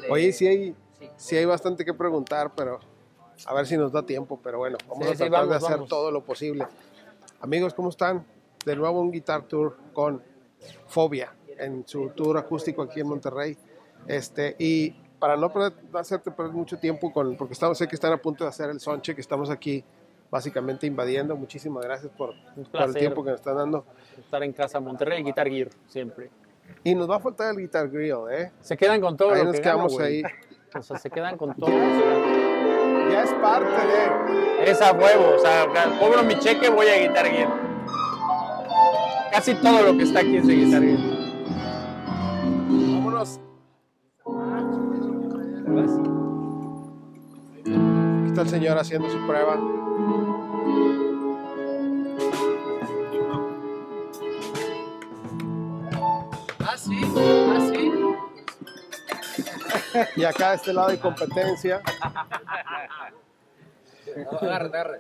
Oye, sí hay bastante que preguntar, pero a ver si nos da tiempo. Pero bueno, vamos a tratar de hacer todo lo posible. Amigos, ¿cómo están? De nuevo un Guitar Tour con Fobia en su tour acústico aquí en Monterrey. Y para no hacerte perder mucho tiempo, porque sé que están a punto de hacer el soundcheck, que estamos aquí básicamente invadiendo. Muchísimas gracias por el tiempo que nos están dando. Estar en casa Monterrey, Guitar Gear, siempre. Y nos va a faltar el Guitar Grill, ¿eh? Se quedan con todo ahí lo nos que quedamos gano, ahí. O sea, se quedan con todo lo que gano. Ya es parte de... Es a huevo, o sea, cobro mi cheque, voy a Guitar Gear. Casi todo lo que está aquí es de Guitar Gear. Vámonos. Aquí está el señor haciendo su prueba. Sí. Y acá de este lado hay competencia. Agarre.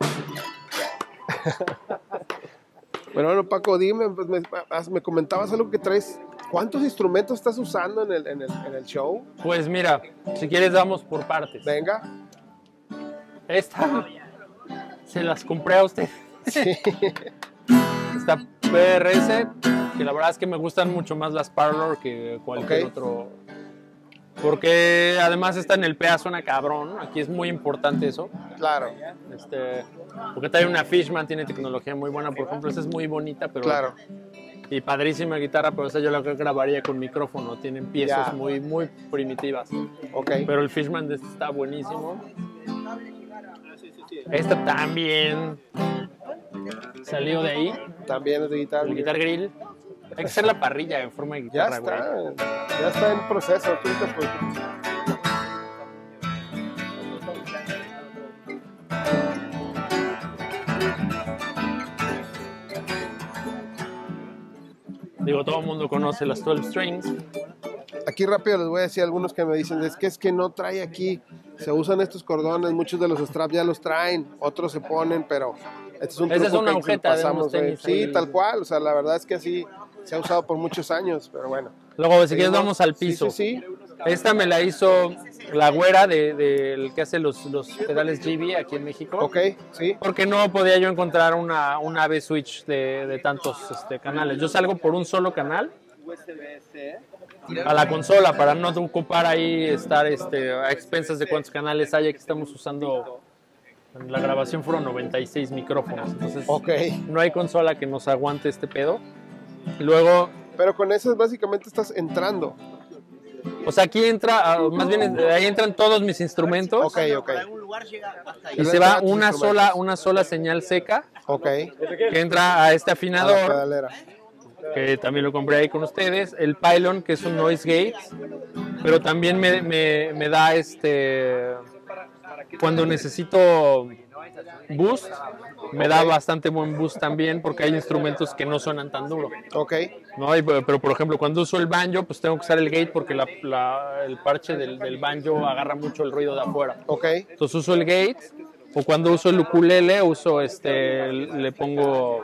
Bueno, Paco, dime, pues me comentabas algo que traes. ¿Cuántos instrumentos estás usando en el show? Pues mira, si quieres vamos por partes. Venga. Esta se las compré a usted. Sí. Esta PRS, que la verdad es que me gustan mucho más las Parlor que cualquier otro. Porque además está en el PA, suena cabrón. Aquí es muy importante eso. Claro. Porque trae una Fishman, tiene tecnología muy buena. Por ejemplo, esa es muy bonita, pero... Claro. Y padrísima guitarra, pero esa yo la grabaría con micrófono. Tienen piezas muy, muy primitivas. Pero el Fishman de este está buenísimo. Esta también salió de ahí. También es de guitarra. El Guitar Grill. Hay que hacer la parrilla en forma de guitarra, güey. Ya está en proceso. Digo, todo el mundo conoce las 12 strings. Aquí rápido les voy a decir algunos que me dicen, es que no trae aquí, se usan estos cordones, muchos de los straps ya los traen, otros se ponen, pero este es un truco es una que agujeta pasamos, de tenis. Sí, tal cual, o sea, la verdad es que así se ha usado por muchos años, pero bueno. Luego, si quieres, vamos al piso. Sí. Esta me la hizo la güera del que hace los pedales GB aquí en México. Sí. Porque no podía yo encontrar una AV switch de tantos canales. Yo salgo por un solo canal a la consola para no ocupar ahí, estar a expensas de cuántos canales hay. Aquí estamos usando, en la grabación fueron 96 micrófonos. Entonces, no hay consola que nos aguante este pedo. Luego... Pero con eso básicamente estás entrando. O sea, aquí entra, más bien ahí entran todos mis instrumentos. Y se va una sola señal seca. Que entra a este afinador. Que también lo compré ahí con ustedes. El pylon, que es un noise gate. Pero también me da cuando necesito boost, me da bastante buen boost también, porque hay instrumentos que no suenan tan duro. ¿No? Pero por ejemplo, cuando uso el banjo, pues tengo que usar el gate porque el parche del banjo agarra mucho el ruido de afuera. Entonces uso el gate, o cuando uso el ukulele, uso le pongo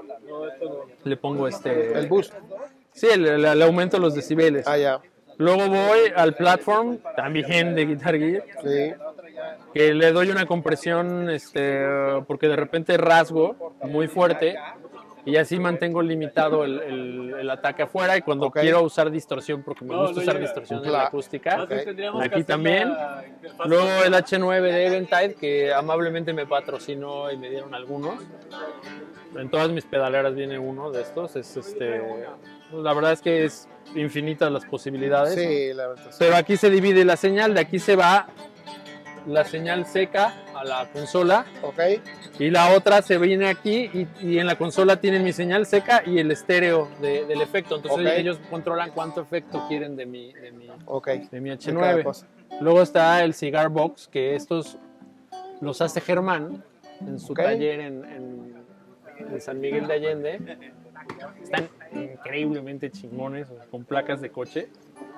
el boost. Sí, le aumento los decibeles. Luego voy al platform, también de Guitar Gear. Que le doy una compresión porque de repente rasgo muy fuerte y así mantengo limitado el ataque afuera, y cuando quiero usar distorsión, porque me gusta usar distorsión en la acústica, aquí también. Luego el H9 de Eventide, que amablemente me patrocinó y me dieron algunos. En todas mis pedaleras viene uno de estos. La verdad es que es infinitas las posibilidades. Sí, la verdad. Pero aquí se divide la señal, de aquí se va la señal seca a la consola, y la otra se viene aquí, y en la consola tienen mi señal seca y el estéreo del efecto. Entonces ellos controlan cuánto efecto quieren de mi H9. Luego está el Cigar Box, que estos los hace Germán en su taller en San Miguel de Allende. Están increíblemente chingones, con placas de coche.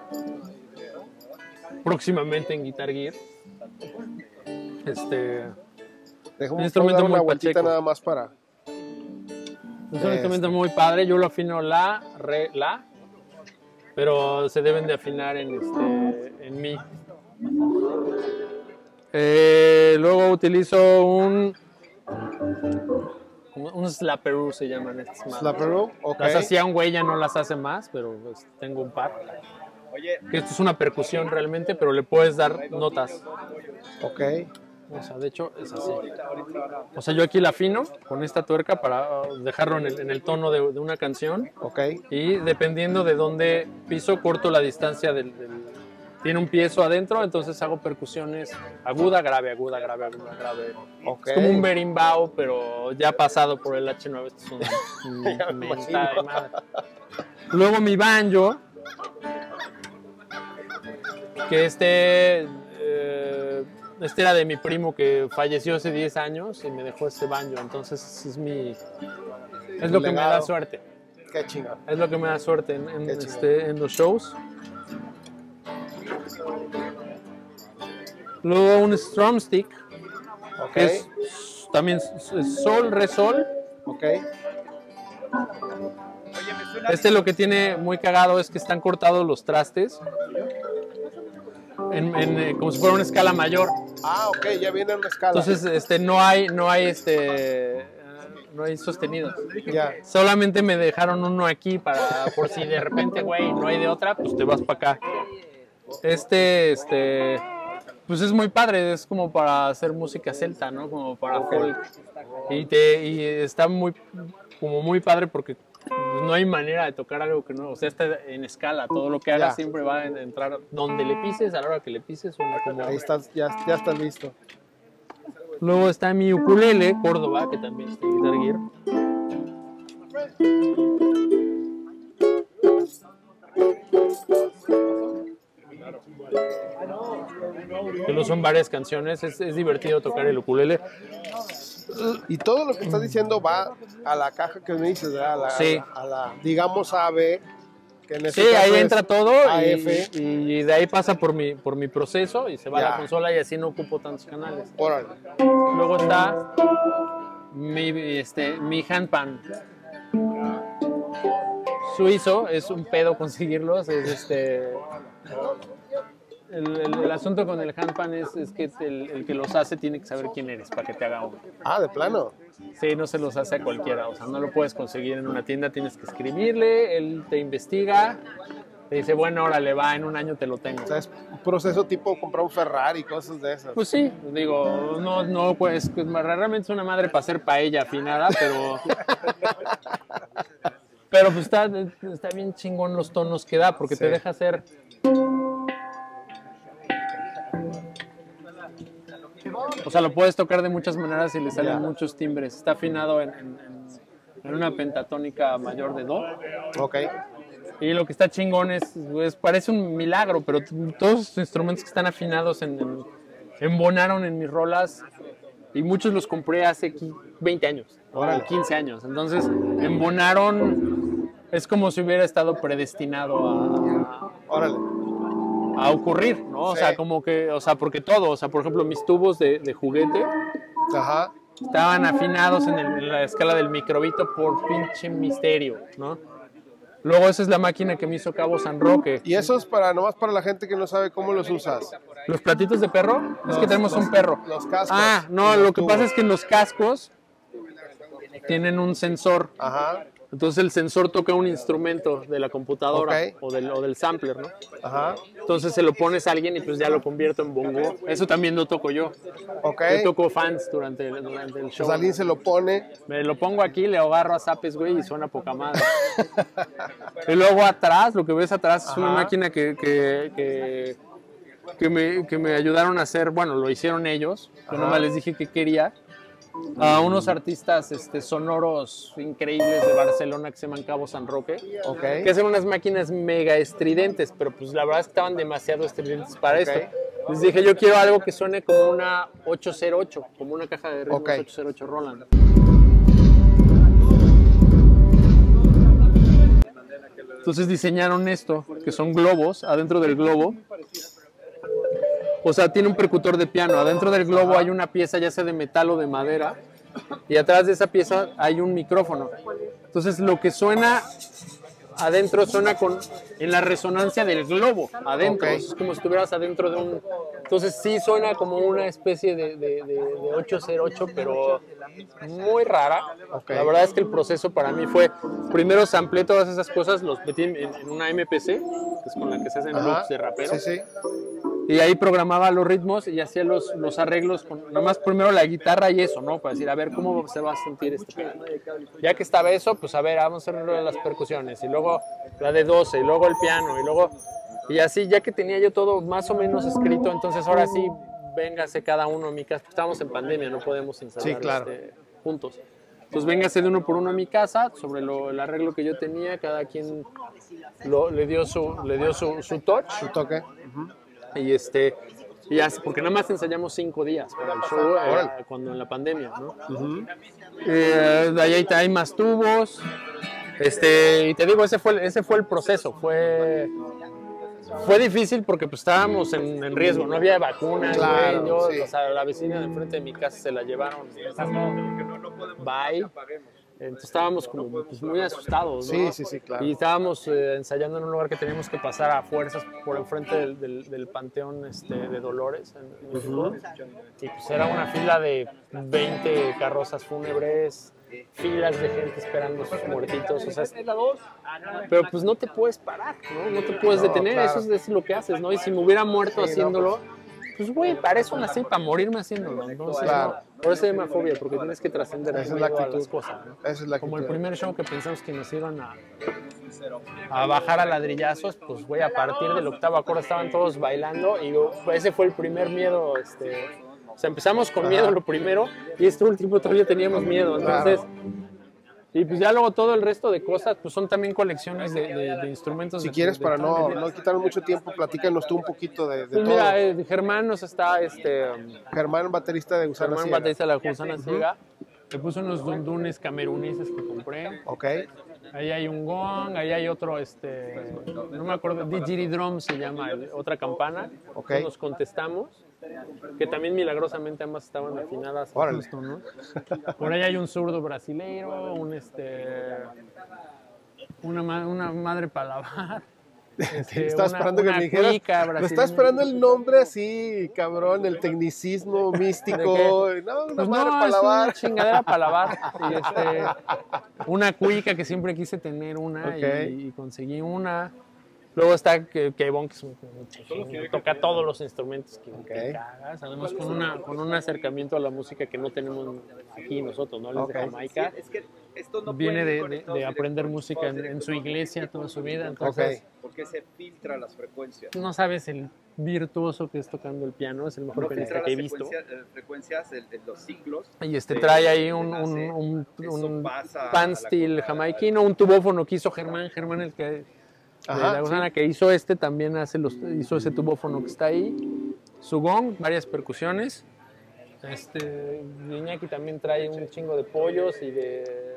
Próximamente en Guitar Gear. Un instrumento muy pacheco. Nada más para... Es un instrumento muy padre. Yo lo afino la, re, la, pero se deben de afinar en mi. Luego utilizo un Slapperoo, se llaman estas madres. Slapperoo, ok. Las hacía un güey, ya no las hace más, pero pues, tengo un par. Que esto es una percusión realmente, pero le puedes dar notas. Ok. O sea, de hecho es así. O sea, yo aquí la afino con esta tuerca para dejarlo en el tono de una canción. Ok. Y dependiendo de dónde piso, corto la distancia tiene un piezo adentro, entonces hago percusiones aguda, grave, aguda, grave, aguda, grave. Okay. Es como un berimbau, pero ya pasado por el H9. Esto es una mentada de madre. Luego mi banjo, que este era de mi primo que falleció hace 10 años y me dejó este banjo, entonces es lo que me da suerte. Qué chingón. Es lo que me da suerte en los shows. Luego un strum stick, que es también es sol, re, sol. Ok. Lo que tiene muy cagado es que están cortados los trastes como si fuera una escala mayor. Ah, ok, ya viene una escala. Entonces no hay sostenidos. Ya. Solamente me dejaron uno aquí por si de repente, güey, no hay de otra, pues te vas para acá. Pues es muy padre, es como para hacer música celta, ¿no? Como para folk. Y está muy padre porque no hay manera de tocar algo que no, o sea, está en escala, todo lo que hagas siempre va a entrar donde le pises, a la hora que le pises suena como... Ahí estás, ya estás listo. Luego está mi ukulele, Córdoba, que también está en Guitar Gear. Que lo son varias canciones, es divertido tocar el ukulele. Y todo lo que estás diciendo va a la caja que me dices, ¿verdad? A la digamos AB, que en este caso ahí entra todo AF. y de ahí pasa por mi proceso y se va a la consola y así no ocupo tantos canales. Órale. Luego está mi handpan suizo, es un pedo conseguirlos, el asunto con el handpan es que el que los hace tiene que saber quién eres para que te haga uno. Ah, ¿de plano? Sí, no se los hace a cualquiera, o sea, no lo puedes conseguir en una tienda, tienes que escribirle, él te investiga, te dice, bueno, órale, va, en un año te lo tengo. O sea, es un proceso tipo comprar un Ferrari, cosas de esas. Pues sí, digo, no pues realmente es una madre para hacer paella afinada, pero pues está bien chingón los tonos que da, porque te deja hacer... O sea, lo puedes tocar de muchas maneras y le salen muchos timbres. Está afinado en una pentatónica mayor de do. Ok. Y lo que está chingón parece un milagro, pero todos los instrumentos que están afinados embonaron en mis rolas y muchos los compré hace 20 años, o 15 años. Entonces, embonaron, es como si hubiera estado predestinado a ocurrir, ¿no? O sea, como que, o sea, porque todo, o sea, por ejemplo, mis tubos de juguete estaban afinados en la escala del microbito por pinche misterio, ¿no? Luego esa es la máquina que me hizo Cabo San Roque. ¿Y eso es nomás para la gente que no sabe cómo los usas? ¿Los platitos de perro? Es que tenemos un perro. Los cascos. Ah, no, lo que pasa es que en los cascos tienen un sensor. Ajá. Entonces el sensor toca un instrumento de la computadora o del sampler, ¿no? Ajá. Entonces se lo pones a alguien y pues ya lo convierto en bongo. Eso también lo toco yo. Yo toco fans durante el show. Pues alguien se lo pone. Me lo pongo aquí, le agarro a zapes, güey, y suena poca madre. Y luego atrás, lo que ves atrás es una máquina que me ayudaron a hacer, bueno, lo hicieron ellos. Yo nomás les dije que quería. A unos artistas sonoros increíbles de Barcelona que se llaman Cabo San Roque, que hacen unas máquinas mega estridentes, pero pues la verdad es que estaban demasiado estridentes para esto. Les dije, yo quiero algo que suene como una 808, como una caja de ritmos 808 Roland. Entonces diseñaron esto, que son globos, adentro del globo. O sea, tiene un percutor de piano. Adentro del globo hay una pieza, ya sea de metal o de madera, y atrás de esa pieza hay un micrófono. Entonces, lo que suena adentro suena en la resonancia del globo, adentro. Es como si estuvieras adentro de un... Entonces sí suena como una especie de 808, pero muy rara. La verdad es que el proceso para mí fue, primero samplé todas esas cosas, los metí en una MPC, que es con la que se hacen loops de rapero. Y ahí programaba los ritmos y hacía los arreglos con nomás primero la guitarra y eso, ¿no? Para decir, a ver cómo se va a sentir este pedo. Ya que estaba eso, pues a ver, vamos a hacer las percusiones y luego la de 12 y luego el piano y luego... Y así, ya que tenía yo todo más o menos escrito, entonces ahora sí, véngase cada uno a mi casa. Estamos en pandemia, no podemos ensayar juntos. Entonces véngase de uno por uno a mi casa, sobre el arreglo que yo tenía, cada quien le dio su touch. Su toque. Y porque nada más ensayamos 5 días para el show cuando en la pandemia, ¿no? De ahí hay más tubos. Y te digo, ese fue el proceso. Fue difícil porque pues, estábamos en riesgo, no había vacunas, güey. O sea, la vecina de enfrente de mi casa se la llevaron. Bye. Entonces estábamos como pues, muy asustados, ¿no? Sí, claro. Y estábamos ensayando en un lugar que teníamos que pasar a fuerzas por enfrente del Panteón de Dolores en México. Y pues era una fila de 20 carrozas fúnebres, filas de gente esperando a sus muertitos, o sea, pero pues no te puedes parar, no te puedes detener, claro. Eso es lo que haces, ¿no? Y si me hubiera muerto haciéndolo, pues güey, para eso nací, para morirme haciéndolo, entonces, claro. Por eso se llama fobia, porque tienes que trascender a las cosas, ¿no? Esa es la como el primer show que pensamos que nos iban a bajar a ladrillazos, pues güey, a partir del 8º acorde estaban todos bailando y ese fue el primer miedo, o sea, empezamos con miedo lo primero y este último todavía teníamos miedo, entonces... Y pues ya luego todo el resto de cosas, pues son también colecciones de instrumentos. Si quieres, para no quitar mucho tiempo, platícanos tú un poquito de pues todo. Mira, Germán nos está... Germán, baterista de Gusana Ciega. Germán, baterista de la Gusana Ciega. Le puse unos dundunes cameruneses que compré. Ok. Ahí hay un gong, ahí hay otro, no me acuerdo, didgeridoo se llama, otra campana. Ok. Nos contestamos, que también milagrosamente ambas estaban afinadas. Justo, ¿no? Por ahí hay un zurdo brasileiro, una madre para lavar. Estaba esperando que me dijeras. Me estaba esperando el nombre así, cabrón, el tecnicismo místico. No, una madre para lavar. Una chingadera para lavar. Y una cuica que siempre quise tener y conseguí una. Luego está Kevon, que es un chingo, toca todos los instrumentos que cagas, además con un acercamiento a la música que no tenemos aquí nosotros, ¿no? Él es de Jamaica. Es que esto no viene de aprender música en su iglesia toda su vida, entonces... Porque se filtra las frecuencias. No sabes el virtuoso que es tocando el piano, es el mejor pianista que he visto. Frecuencias de los ciclos. Y trae ahí un pan steel jamaiquino, un tubófono que hizo Germán el que... Ajá, la Gusana que hizo también hizo ese tubófono que está ahí, su gong, varias percusiones. Iñaki también trae un chingo de pollos y de...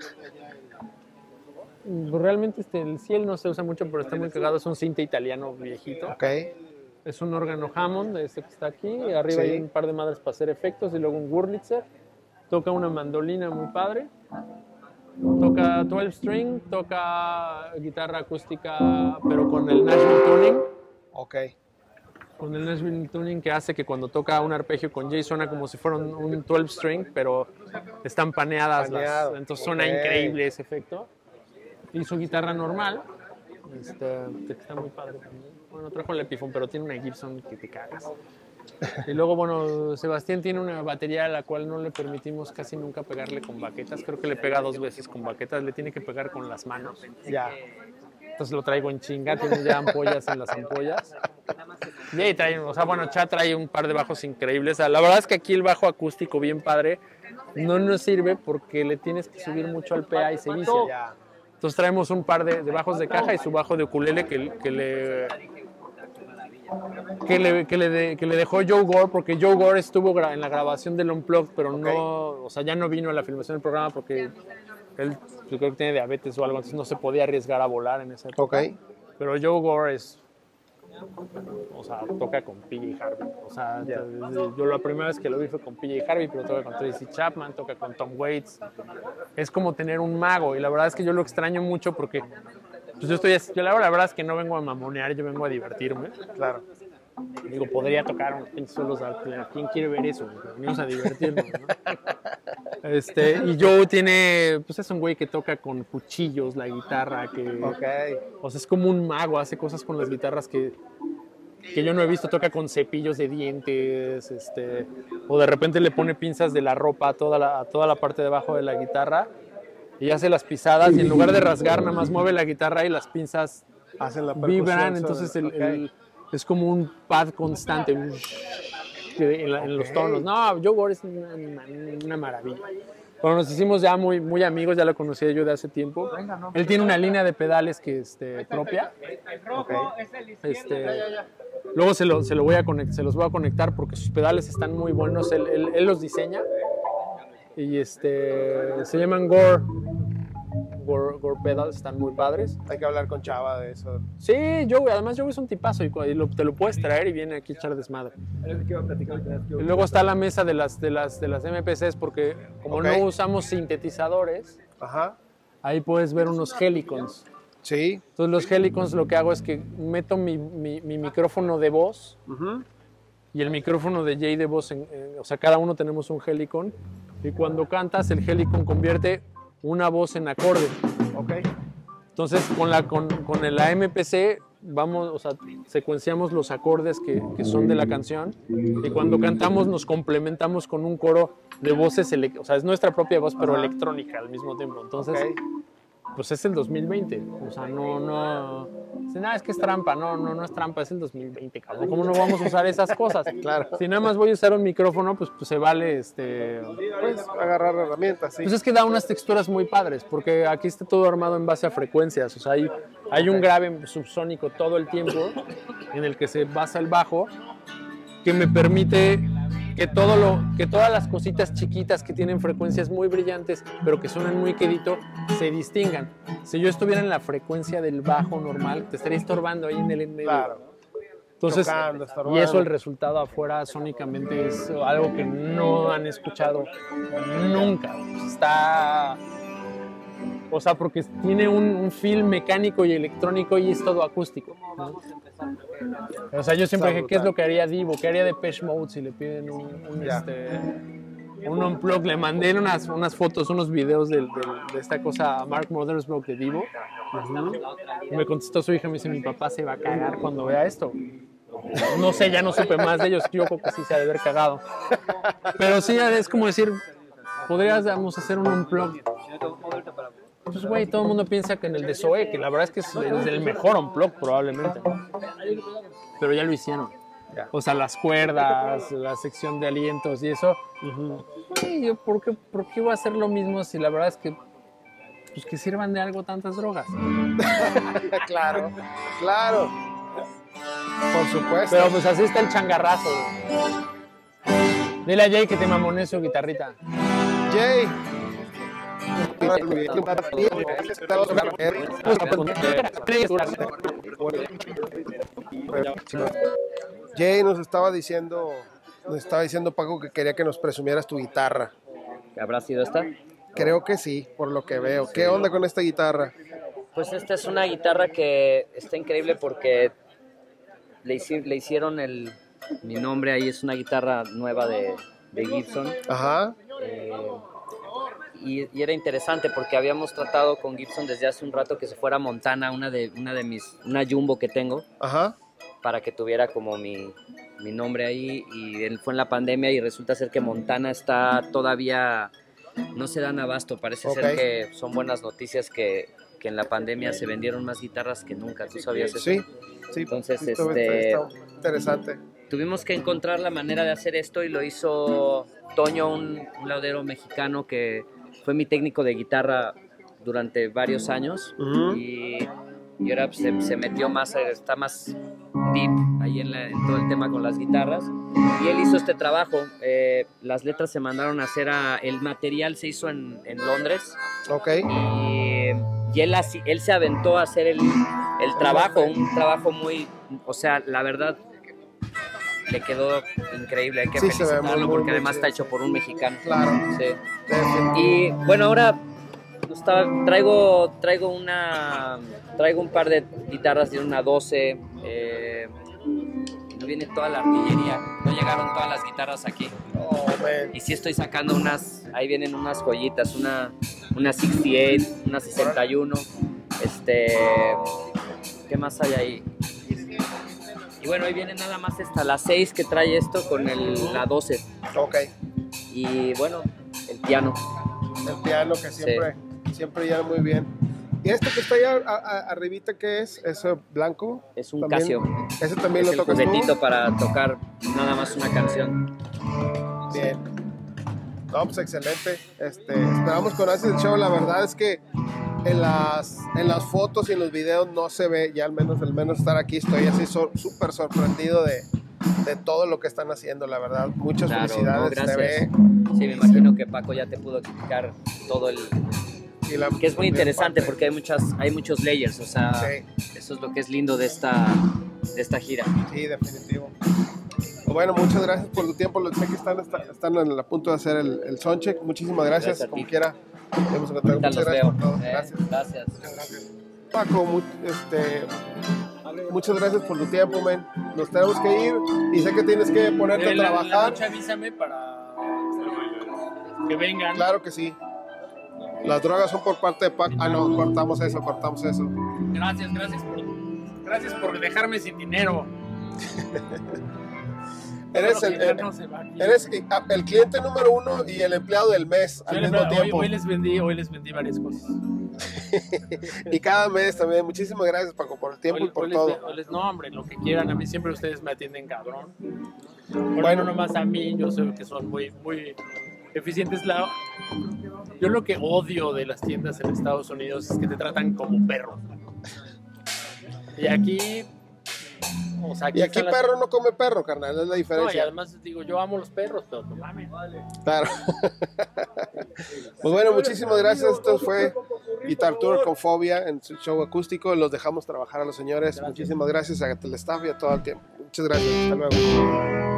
Realmente el ciel no se usa mucho, pero está muy cagado, es un cinte italiano viejito. Okay. Es un órgano Hammond, que está aquí, arriba hay un par de madres para hacer efectos y luego un Wurlitzer. Toca una mandolina muy padre. Toca 12 string, toca guitarra acústica, pero con el Nashville Tuning. Ok. Con el Nashville Tuning que hace que cuando toca un arpegio con Jay suena como si fuera un 12 string, pero están paneadas entonces suena increíble ese efecto. Y su guitarra normal, que está muy padre también. Bueno, trajo el Epiphone, pero tiene una Gibson que te cagas. Y luego, bueno, Sebastián tiene una batería a la cual no le permitimos casi nunca pegarle con baquetas. Creo que le pega 2 veces con baquetas, le tiene que pegar con las manos. Ya. Entonces lo traigo en chinga, tiene ya ampollas en las ampollas. Y ahí trae, Chad trae un par de bajos increíbles. La verdad es que aquí el bajo acústico bien padre no nos sirve porque le tienes que subir mucho al PA y se vicia. Entonces traemos un par de bajos de caja y su bajo de ukulele que le dejó Joe Gore, porque Joe Gore estuvo en la grabación del Unplugged, pero no, ya no vino a la filmación del programa porque él, yo creo que tiene diabetes o algo, entonces no se podía arriesgar a volar en esa época. Pero Joe Gore toca con PJ Harvey. Yo la primera vez que lo vi fue con PJ Harvey, pero toca con Tracy Chapman, toca con Tom Waits. Es como tener un mago, y la verdad es que yo lo extraño mucho porque pues yo la verdad es que no vengo a mamonear, yo vengo a divertirme. Claro. Digo, podría tocar unos pinches solos. ¿Quién quiere ver eso? Venimos a divertirnos, ¿no? Y Joe tiene, pues es un güey que toca con cuchillos la guitarra, o sea, es como un mago, hace cosas con las guitarras que yo no he visto, toca con cepillos de dientes, o de repente le pone pinzas de la ropa a toda la parte de abajo de la guitarra y hace las pisadas y en lugar de rasgar nada más mueve la guitarra y las pinzas hacen la vibran, entonces es como un pad constante en los tonos. No, Joe Gore es una maravilla. Cuando nos hicimos ya muy, muy amigos, ya lo conocía yo de hace tiempo. Él tiene una línea de pedales que propia. Luego se los voy a conectar porque sus pedales están muy buenos. Él los diseña y se llaman Gore Pedals, están muy padres. Hay que hablar con Chava de eso. Sí, además Joe es un tipazo y te lo puedes traer y viene aquí a echar desmadre. Y luego está la mesa de las MPCs porque como no usamos sintetizadores, ahí puedes ver unos Helicons. Sí. Entonces los Helicons lo que hago es que meto mi micrófono de voz y el micrófono de Jay de voz, o sea, cada uno tenemos un Helicon y cuando cantas el Helicon convierte una voz en acorde. Entonces con la MPC vamos, o sea, secuenciamos los acordes que son de la canción y cuando cantamos nos complementamos con un coro de voces, o sea, es nuestra propia voz pero electrónica al mismo tiempo. Entonces, pues es el 2020, o sea, no, es que es trampa, no es trampa, es el 2020, cabrón. ¿Cómo no vamos a usar esas cosas? Claro. Si nada más voy a usar un micrófono, pues se vale, pues agarrar herramientas, sí. Pues es que da unas texturas muy padres, porque aquí está todo armado en base a frecuencias, o sea, hay un grave subsónico todo el tiempo en el que se basa el bajo, que me permite que todas las cositas chiquitas que tienen frecuencias muy brillantes, pero que suenan muy quedito, se distingan. Si yo estuviera en la frecuencia del bajo normal, te estaría estorbando ahí en el en medio. Claro. Entonces, y eso el resultado afuera sónicamente es algo que no han escuchado nunca. Está... O sea, porque tiene un feel mecánico y electrónico y es todo acústico, ¿no? O sea, yo siempre dije, ¿qué es lo que haría Divo? ¿Qué haría Depeche Mode si le piden un unplug? Le mandé unas fotos, unos videos de esta cosa a Mark Mothersbaugh de Divo. Y me contestó su hija, me dice, mi papá se va a cagar cuando vea esto. No sé, ya no supe más de ellos, yo creo que sí se ha de haber cagado. Pero sí, es como decir, podríamos hacer un unplug. Pues, güey, todo el mundo piensa que en el de Zoe, que la verdad es que es el mejor unplug probablemente. Pero ya lo hicieron. O sea, las cuerdas, la sección de alientos y eso. Sí, yo, ¿por qué voy a hacer lo mismo si la verdad es que, pues, que sirvan de algo tantas drogas? Claro. Por supuesto. Pero pues así está el changarrazo. Dile a Jay que te mamone su guitarrita. Jay. Jay nos estaba diciendo Paco que quería que nos presumieras tu guitarra. ¿Habrá sido esta? Creo que sí, por lo que veo. ¿Qué onda con esta guitarra? Pues esta es una guitarra que está increíble porque le hicieron mi nombre ahí, es una guitarra nueva de Gibson. Ajá. Y era interesante porque habíamos tratado con Gibson desde hace un rato que se fuera a Montana, una Jumbo que tengo, para que tuviera como mi nombre ahí, y él fue en la pandemia y resulta ser que Montana está todavía, no se dan abasto, parece ser que son buenas noticias que en la pandemia se vendieron más guitarras que nunca, ¿tú sabías eso? Sí. Entonces, está interesante. Tuvimos que encontrar la manera de hacer esto y lo hizo Toño, un laudero mexicano que fue mi técnico de guitarra durante varios años y ahora se metió más, está más deep ahí en todo el tema con las guitarras y él hizo este trabajo. Las letras se mandaron a hacer, el material se hizo en Londres. Y él se aventó a hacer el trabajo, un trabajo muy, o sea, la verdad le quedó increíble, hay que felicitarlo porque además está hecho por un mexicano. Claro. Sí. traigo un par de guitarras, tiene una 12, no viene toda la artillería, no llegaron todas las guitarras aquí. Oh, man. Y sí estoy sacando unas, ahí vienen unas joyitas, una 68, una 61, ¿qué más hay ahí? Y bueno, ahí viene nada más la 6 que trae esto con la 12. Ok. Y bueno, el piano. El piano que siempre ya muy bien. ¿Y este que está allá arribita qué es? ¿Ese blanco? Es un ¿También? Casio. ¿Ese también Es lo tocas el juguetito tú? para tocar nada más una canción. Bien. No, pues excelente. Esperamos con ansias el show. La verdad es que en las fotos y en los videos no se ve, ya al menos estar aquí estoy así súper sorprendido de todo lo que están haciendo, la verdad. Muchas felicidades. No, gracias. Se ve, sí, me imagino que Paco ya te pudo explicar todo que es muy interesante porque hay muchos layers, o sea, eso es lo que es lindo de esta gira. Sí, definitivo. Bueno, muchas gracias por tu tiempo. Los sé que están a punto de hacer el soundcheck. Muchísimas gracias. Como quiera, muchas gracias por todo. Gracias. Muchas gracias. Paco, muchas gracias por tu tiempo, men. Nos tenemos que ir y sé que tienes que ponerte a trabajar. La noche avísame para que vengan. Claro que sí. Las drogas son por parte de Paco. Ah, no, cortamos eso. Gracias por dejarme sin dinero. Eres el cliente número 1 y el empleado del mes al mismo tiempo. Hoy les vendí varias cosas. Y cada mes también. Muchísimas gracias, Paco, por el tiempo y por todo. No, hombre, lo que quieran. A mí siempre ustedes me atienden cabrón. Bueno, nomás a mí, yo sé que son muy, muy eficientes. Yo lo que odio de las tiendas en Estados Unidos es que te tratan como perro. Y aquí... O sea, y aquí perro no come perro, carnal, es la diferencia. No, y además digo, yo amo los perros, pero no mames. Claro. Pues bueno, muchísimas gracias. Esto fue Guitar Tour con Fobia en su show acústico. Los dejamos trabajar a los señores. Muchísimas gracias al staff y a todo el tiempo. Muchas gracias. Hasta luego.